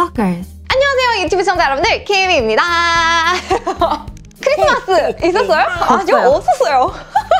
Stalkers. 안녕하세요 유튜브 시청자 여러분들, 키미입니다. 크리스마스 있었어요? 아니요, 없었어요.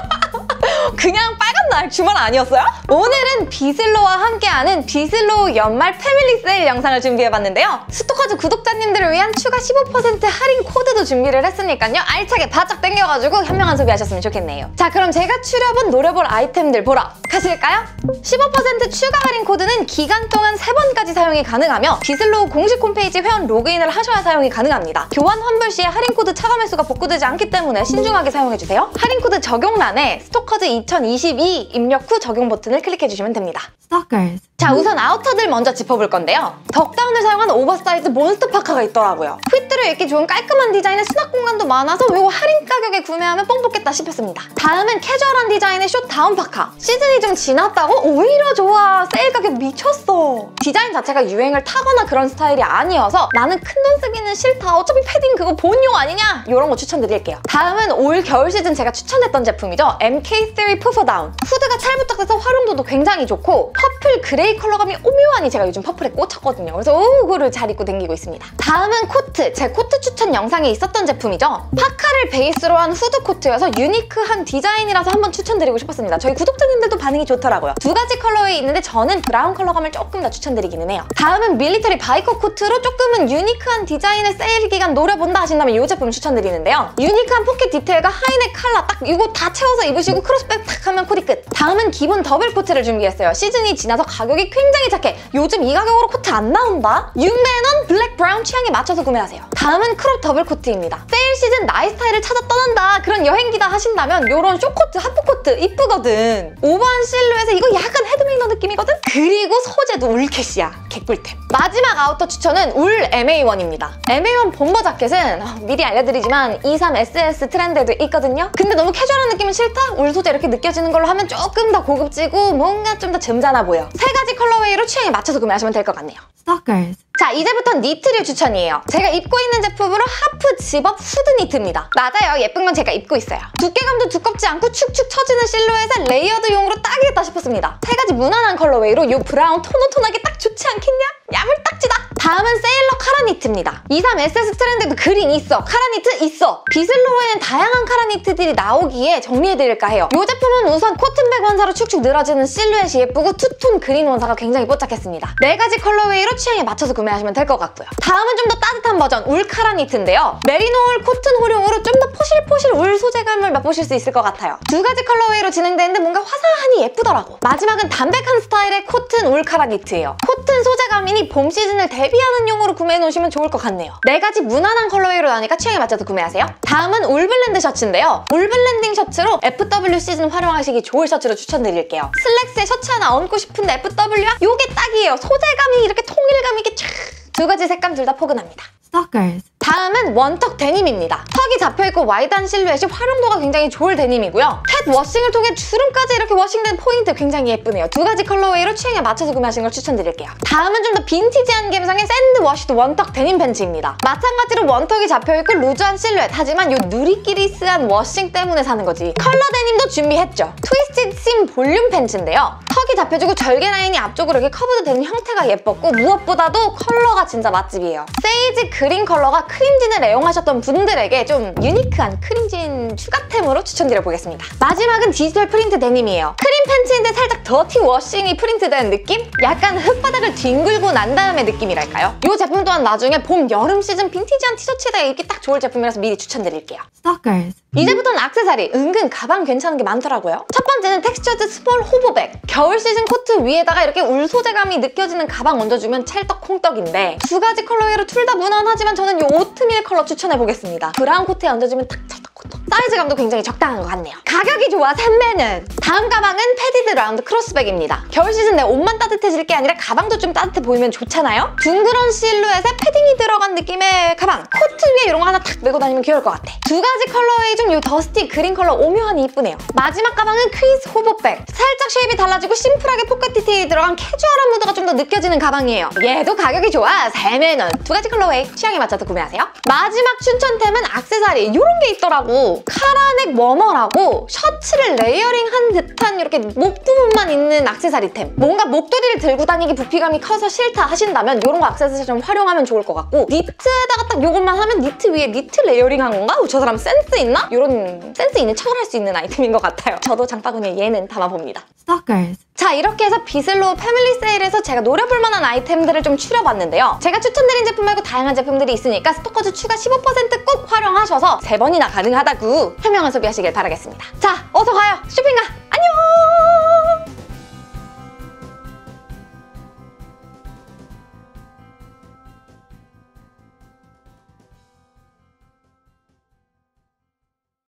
그냥 빨간 날 주말 아니었어요? 오늘은 비슬로와 함께하는 비슬로 연말 패밀리 세일 영상을 준비해봤는데요. 스토커즈 구독자님들을 위한 추가 15% 할인 코드도 준비를 했으니까요. 알차게 바짝 당겨가지고 현명한 소비하셨으면 좋겠네요. 자, 그럼 제가 추려본 노려볼 아이템들 보러 가실까요? 15% 추가 할인 코드는 기간 동안 3번까지 사용이 가능하며 비슬로 공식 홈페이지 회원 로그인을 하셔야 사용이 가능합니다. 교환 환불 시에 할인 코드 차감 횟수가 복구되지 않기 때문에 신중하게 사용해주세요. 할인 코드 적용란에 스토커즈 2022 입력 후 적용 버튼을 클릭해주시면 됩니다. Stalkers. 자, 우선 아우터들 먼저 짚어볼 건데요. 덕다운을 사용한 오버사이즈 몬스터 파카가 있더라고요. 핏들을 입기 좋은 깔끔한 디자인에 수납 공간도 많아서 이거 할인 가격에 구매하면 뽕 뽑겠다 싶었습니다. 다음은 캐주얼한 디자인의 숏 다운 파카. 시즌이 좀 지났다고? 오히려 좋아. 세일 가격 미쳤어. 디자인 자체가 유행을 타거나 그런 스타일이 아니어서 나는 큰돈 쓰기는 싫다, 어차피 패딩 그거 본용 아니냐? 이런 거 추천드릴게요. 다음은 올 겨울 시즌 제가 추천했던 제품이죠. MK3 푸프 다운. 후드가 찰부탁돼서 활용도도 굉장히 좋고 퍼플 그레이 컬러감이 오묘하니 제가 요즘 퍼플에 꽂혔거든요. 그래서 그거를 잘 입고 다니고 있습니다. 다음은 코트. 제 코트 추천 영상에 있었던 제품이죠. 파카를 베이스로 한 후드 코트여서 유니크한 디자인이라서 한번 추천드리고 싶었습니다. 저희 구독자님들도 반응이 좋더라고요. 두 가지 컬러에 있는데 저는 브라운 컬러감을 조금 더 추천드리기는 해요. 다음은 밀리터리 바이커 코트로 조금은 유니크한 디자인의 세일 기간 노려본다 하신다면 이 제품 추천드리는데요. 유니크한 포켓 디테일과 하이넥 칼라 딱 이거 다 채워서 입으시고 크로스백 탁 하면 코디 끝. 다음은 기본 더블 코트를 준비했어요. 시즌이 지나서 가격이 굉장히 착해. 요즘 이 가격으로 코트 안 나온다? 6만원 블랙 브라운 취향에 맞춰서 구매하세요. 다음은 크롭 더블 코트입니다. 세일 시즌 나의 스타일을 찾아 떠난다, 그런 여행기다 하신다면 요런 쇼코트, 하프코트 이쁘거든. 오버한 실루엣에 이거 약간 헤드메이너 느낌이거든? 그리고 소재도 울캐시야. 개꿀템. 마지막 아우터 추천은 울 MA1입니다. MA1 bomber 자켓은 미리 알려드리지만 23SS 트렌드에도 있거든요. 근데 너무 캐주얼한 느낌은 싫다? 울 소재 이렇게 느껴지는 걸로 하면 조금 더 고급지고 뭔가 좀 더 점잖아 보여. 3가지 컬러웨이로 취향에 맞춰서 구매하시면 될 것 같네요. Stalkers. 자, 이제부터 니트류 추천이에요. 제가 입고 있는 제품으로 하프 집업 후드 니트입니다. 맞아요, 예쁜 건 제가 입고 있어요. 두께감도 두껍지 않고 축축 처지는 실루엣에 레이어드용으로 딱이겠다 싶었습니다. 3가지 무난한 컬러웨이로 이 브라운 톤온톤하게 딱 좋지 않겠냐? 야물딱지다! 다음은 세일러 카라 니트입니다. 23SS 트렌드도 그린 있어, 카라 니트 있어. 비슬로우에는 다양한 카라 니트들이 나오기에 정리해드릴까 해요. 이 제품은 우선 코튼백 원사로 축축 늘어지는 실루엣이 예쁘고 투톤 그린 원사가 굉장히 뽀짝했습니다. 4가지 컬러웨이로 취향에 맞춰서 구매하시면 될 것 같고요. 다음은 좀 더 따뜻한 버전 울 카라 니트인데요. 메리노울 코튼 호룡으로 좀 더 포실포실 울 소재감을 맛보실 수 있을 것 같아요. 2가지 컬러웨이로 진행되는데 뭔가 화사하니 예쁘더라고. 마지막은 담백한 스타일의 코튼 울 카라 니트예요. 코튼 소재감이니 봄 시즌을 대비하는 용으로 구매해 놓으시면 좋을 것 같네요. 4가지 무난한 컬러웨이로 나니까 취향에 맞춰서 구매하세요. 다음은 울 블렌드 셔츠인데요. 울 블렌딩 셔츠로 FW 시즌 활용하시기 좋을 셔츠로 추천드릴게요. 슬랙스에 셔츠 하나 얹고 싶은데 FW야? 요게 딱이에요. 소재감이 이렇게 통일감 있게 쫙. 2가지 색감 둘 다 포근합니다. Stalkers. 다음은 원턱 데님입니다. 턱이 잡혀있고 와이드한 실루엣이 활용도가 굉장히 좋을 데님이고요. 캣 워싱을 통해 주름까지 이렇게 워싱된 포인트 굉장히 예쁘네요. 2가지 컬러웨이로 취향에 맞춰서 구매하시는 걸 추천드릴게요. 다음은 좀 더 빈티지한 감성의 샌드 워시드 원턱 데님 팬츠입니다. 마찬가지로 원턱이 잡혀있고 루즈한 실루엣, 하지만 요 누리끼리스한 워싱 때문에 사는 거지. 컬러 데님도 준비했죠. 트위스티드 심 볼륨 팬츠인데요. 턱이 잡혀주고 절개 라인이 앞쪽으로 이렇게 커브도 되는 형태가 예뻤고 무엇보다도 컬러가 진짜 맛집이에요. 세이지 그린 컬러가 크림진을 애용하셨던 분들에게 좀 유니크한 크림진 추가템으로 추천드려보겠습니다. 마지막은 디지털 프린트 데님이에요. 크림 팬츠인데 살짝 더티 워싱이 프린트된 느낌? 약간 흙바닥을 뒹굴고 난 다음의 느낌이랄까요? 이 제품 또한 나중에 봄, 여름 시즌 빈티지한 티셔츠에다가 입기 딱 좋을 제품이라서 미리 추천드릴게요. Stalkers. 이제부터는 액세서리, 은근 가방 괜찮은 게 많더라고요. 첫 번째는 텍스처드 스몰 호버백. 겨울 시즌 코트 위에다가 이렇게 울 소재감이 느껴지는 가방 얹어주면 찰떡콩떡인데 2가지 컬러웨이로 둘 다 무난하지만 저는 이 오트밀 컬러 추천해보겠습니다. 브라운 코트에 얹어주면 딱 찰떡콩떡. 사이즈감도 굉장히 적당한 것 같네요. 가격이 좋아, 3만원. 다음 가방은 패디드 라운드 크로스백입니다. 겨울 시즌 내 옷만 따뜻해질 게 아니라 가방도 좀 따뜻해 보이면 좋잖아요? 둥그런 실루엣에 패딩이 들어간 느낌의 가방. 코트 위에 이런 거 하나 탁 메고 다니면 귀여울 것 같아. 2가지 컬러웨이 중 이 더스티 그린 컬러 오묘하니 이쁘네요. 마지막 가방은 퀴즈 호버백. 살짝 쉐입이 달라지고 심플하게 포켓 디테일이 들어간 캐주얼한 무드가 좀 더 느껴지는 가방이에요. 얘도 가격이 좋아, 3만원. 2가지 컬러웨이 취향에 맞춰서 구매하세요. 마지막 추천템은 액세서리. 이런 게 있더라고. 카라넥 워머라고 셔츠를 레이어링한 듯한 이렇게 목 부분만 있는 액세서리템. 뭔가 목도리를 들고 다니기 부피감이 커서 싫다 하신다면 이런 거 액세서리 좀 활용하면 좋을 것 같고, 니트에다가 딱 이것만 하면 니트 위에 니트 레이어링한 건가? 저 사람 센스 있나? 이런 센스 있는 척을 할 수 있는 아이템인 것 같아요. 저도 장바구니에 얘는 담아봅니다. Stalkers. 자, 이렇게 해서 비슬로우 패밀리 세일에서 제가 노려볼 만한 아이템들을 좀 추려봤는데요. 제가 추천드린 제품 말고 다양한 제품들이 있으니까 스토커즈 추가 15% 꼭 활용하셔서 3번이나 가능하다고 현명한 소비하시길 바라겠습니다. 자, 어서 가요. 쇼핑가!